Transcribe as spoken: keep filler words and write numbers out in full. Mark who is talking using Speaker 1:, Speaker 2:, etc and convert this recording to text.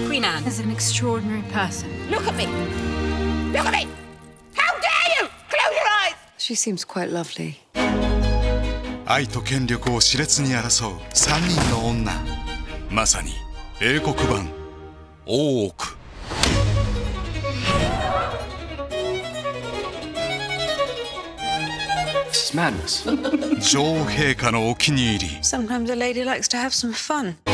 Speaker 1: Queen Anne is an extraordinary person.
Speaker 2: Look at me! Look at me! How dare you! Close your eyes!
Speaker 1: She seems quite lovely.
Speaker 3: 愛と権力を熾烈に争う三人の女。まさに英国版大奥。女王陛下のお気に入り。
Speaker 1: Sometimes a lady likes to have some fun.